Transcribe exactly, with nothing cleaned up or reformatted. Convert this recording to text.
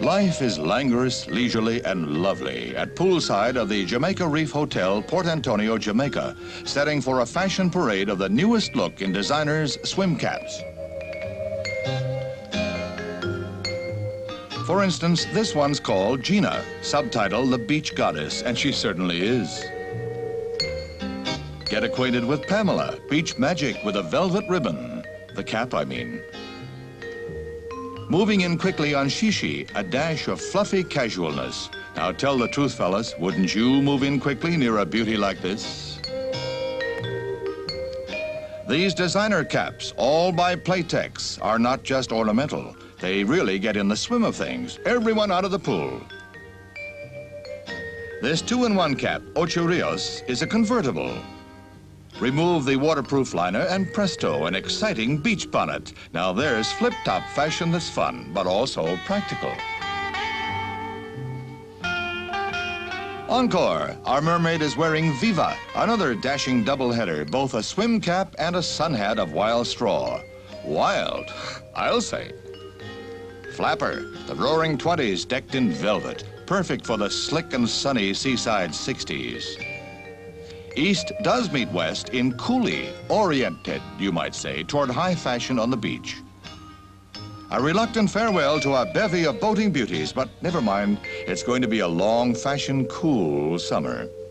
Life is languorous, leisurely, and lovely at poolside of the Jamaica Reef Hotel, Port Antonio, Jamaica, setting for a fashion parade of the newest look in designers' swim caps. For instance, this one's called Gina, subtitle The Beach Goddess, and she certainly is. Get acquainted with Pamela, beach magic with a velvet ribbon. The cap, I mean. Moving in quickly on Shishi, a dash of fluffy casualness. Now tell the truth, fellas, wouldn't you move in quickly near a beauty like this? These designer caps, all by Playtex, are not just ornamental. They really get in the swim of things. Everyone out of the pool. This two-in-one cap, Ocho Rios, is a convertible. Remove the waterproof liner and presto, an exciting beach bonnet. Now there's flip-top fashion that's fun, but also practical. Encore, our mermaid is wearing Viva, another dashing doubleheader, both a swim cap and a sun hat of wild straw. Wild, I'll say. Flapper, the roaring twenties decked in velvet, perfect for the slick and sunny seaside sixties. East does meet West in coolie, oriented, you might say, toward high fashion on the beach. A reluctant farewell to a bevy of boating beauties, but never mind, it's going to be a long fashion cool summer.